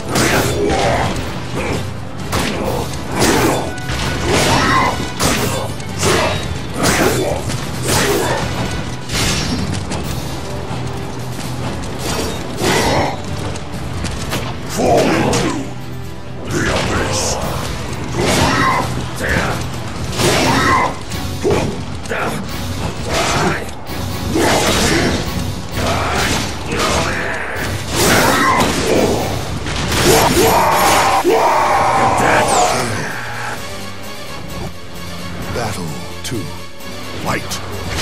Fall into the abyss. Battle 2. Fight.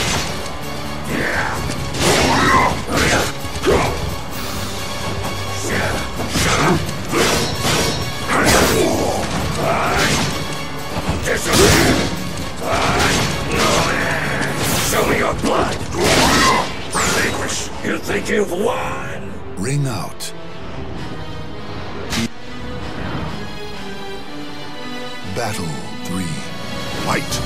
Show me your blood! Relinquish! You think you've won? Ring out. Battle 3. Fight!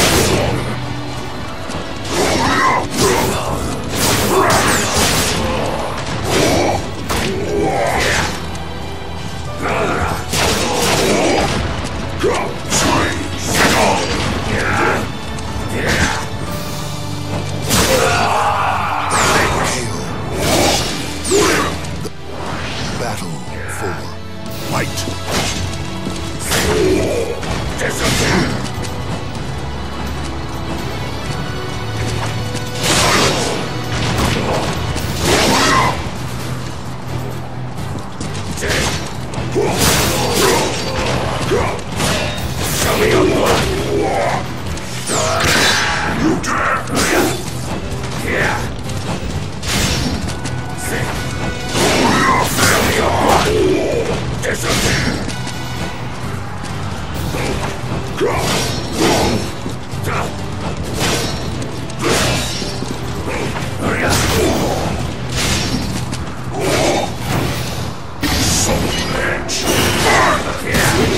Battle 4. Fight! Disappear! Show me your blood! You dare! Yeah! Show me your blood! Disappear! Soul Edge!